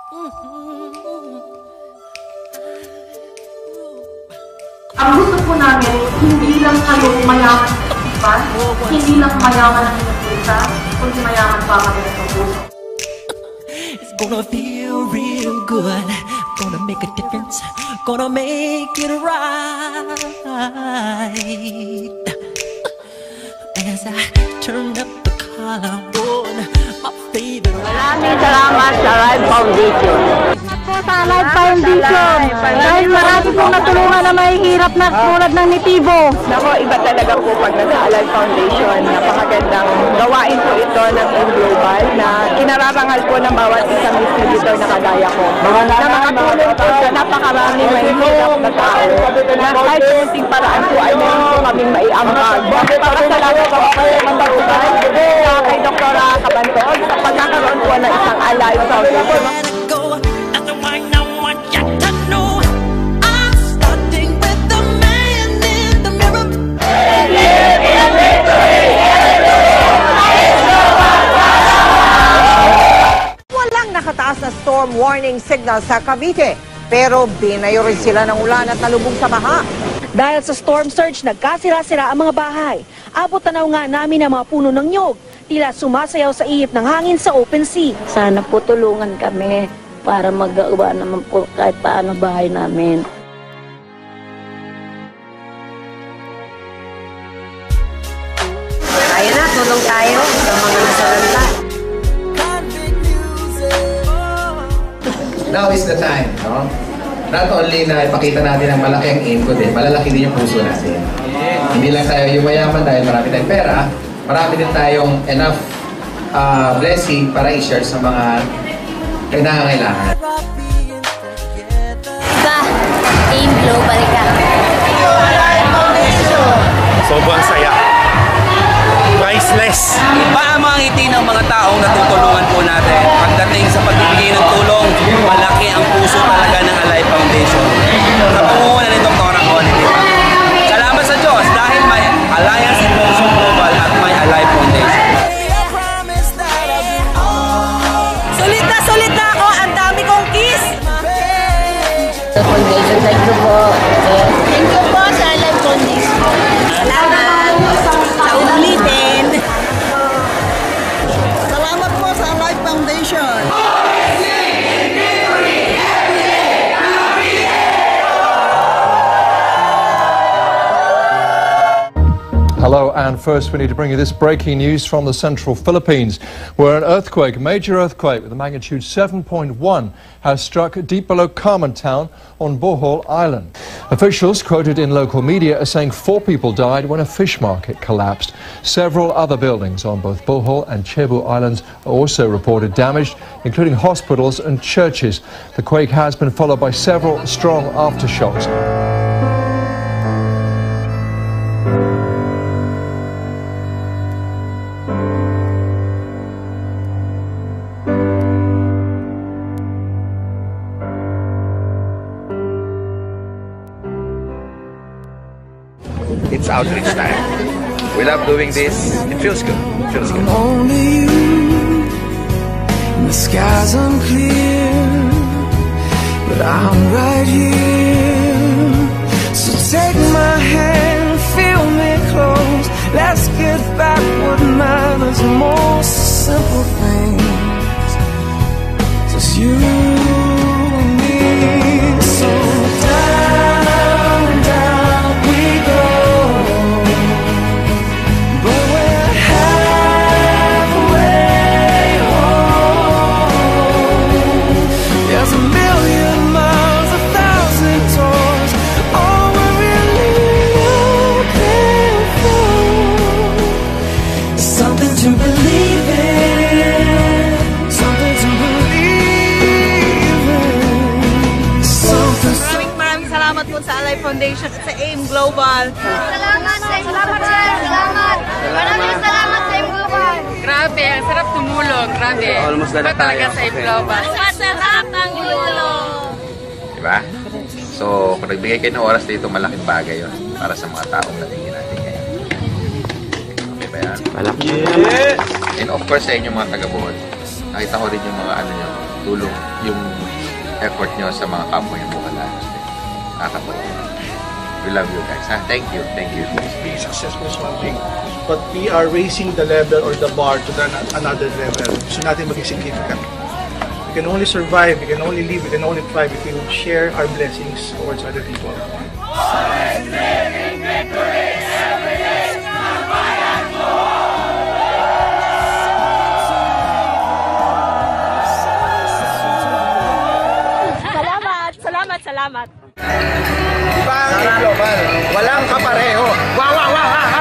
Ang gusto po namin, hindi lang kayo mayaman sa isipan, hindi lang mayaman ang inyong pusa, kundi mayaman pa kami ng puso. It's gonna feel real good, gonna make a difference, gonna make it right. As I turn up the collar on my favorite. Maraming salamat sa Life Foundation. Sa Life Foundation. Dahil marami pong natulungan na mahihirap na tulad ng nitibo. Nako, iba talaga po pag nasa Life Foundation. Napakagandang gawain po ito ng Global na kinararangal po ng bawat isang distributor na kagaya ko. Na makatulong po sa napakaraming mahihirap na tao. Na kahit kunting paraan po ay meron po kaming maiambag. Para sa lahat po kayo magpapagay kay Dr. Cabantog sa pagkakaroon po ng isang Life Foundation. Nakataas na storm warning signal sa Cavite, pero binayo rin sila ng ulan at nalubog sa baha. Dahil sa storm surge, nagkasira-sira ang mga bahay. Abot tanaw nga namin ang mga puno ng nyog. Tila sumasayaw sa ihip ng hangin sa open sea. Sana po tulungan kami para magawa naman po kahit paano bahay namin. Ayun na, tulong tayo sa mga nasalanta. Now is the time, no? Not only na ipakita natin ang malaki ang aim ko din, malalaki din yung puso natin. Hindi lang tayo yung mayaman dahil marami tayong pera, marami din tayong enough blessing para i-share sa mga nangangailangan. Ka, Team Global ka. Sobrang saya. Priceless. Iba ang mga ngiti ng mga taong natutulungan po natin. Pagdating sa pagbibigay ng tulong, malaki ang puso talaga ng Alive Foundation. Sa pangunguna ni Dr. Colin. Salamat sa Diyos dahil may Alliance Sponsor Global at may Alive Foundation. Sulit na ako, ang dami kong kiss! Foundation, thank you po. Thank you po sa Life Foundation. Salamat sa ulitin. Salamat po sa Life Foundation. Hello, and first we need to bring you this breaking news from the central Philippines, where an earthquake, a major earthquake with a magnitude 7.1, has struck deep below Carmen Town on Bohol Island. Officials quoted in local media are saying 4 people died when a fish market collapsed. Several other buildings on both Bohol and Cebu Islands are also reported damaged, including hospitals and churches. The quake has been followed by several strong aftershocks. It's outreach time. We love doing this. It feels good. It feels good. Only you, and the skies unclear, but I'm right here. So take my hand, feel me close. Let's get back what matters most, the simple things. Just you and me. So sa Alive Foundation at sa AIM Global. Salamat sa AIM Global. Salamat. Maraming salamat sa AIM Global. Grabe, ang sarap tumulong. Grabe. Almost na tayo. Sa AIM Global. Masarap ang tulong. Diba? So, kung nagbigay kayo ng oras dito, malaking bagay yun para sa mga taong natingin natin ngayon. Okay ba yan? Malaki. And of course, sa inyong mga taga-Bohol, nakita ko rin yung mga ano nyo, tulong, yung effort nyo sa mga kapwa yung Bukalanos. Nakakatawa. We love you guys. Thank you. Thank you. Being successful is one thing, but we are raising the level or the bar to another level. Gusto natin maging significant. We can only survive, we can only live, we can only thrive if we share our blessings towards other people. Salamat. Global. Walang kapareho. Wow, wow, wow, wow.